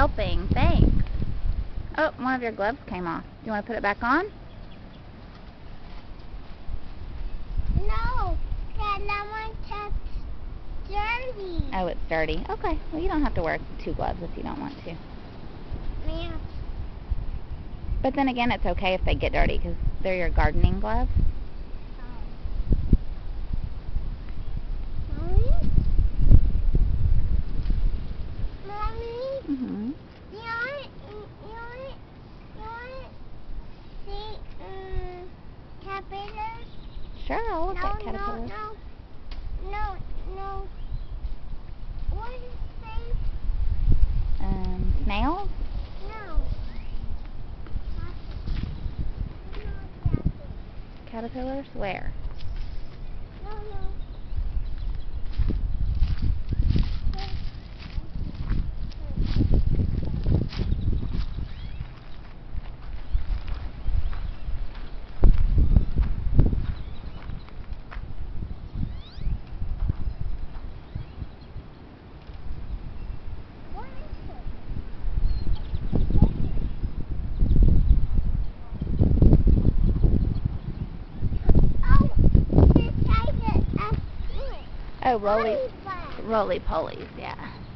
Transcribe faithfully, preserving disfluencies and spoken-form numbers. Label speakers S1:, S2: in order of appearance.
S1: helping. Thanks. Oh, one of your gloves came off. Do you want to put it back on?
S2: No, that one that's dirty.
S1: Oh, it's dirty. Okay. Well, you don't have to wear two gloves if you don't want to.
S2: Yeah.
S1: But then again, it's okay if they get dirty because they're your gardening gloves.
S2: Mommy? Mommy?
S1: Mm-hmm.
S2: You want, you want, you want to see um, caterpillars?
S1: Sure, I'll look
S2: No,
S1: at caterpillars.
S2: no, no, no, no. What is it?
S1: Um, snails?
S2: No.
S1: Caterpillars? Where?
S2: No, no. What is it? Oh, this guy's a, a
S1: Oh, roly,
S2: What is that?
S1: roly polies, yeah.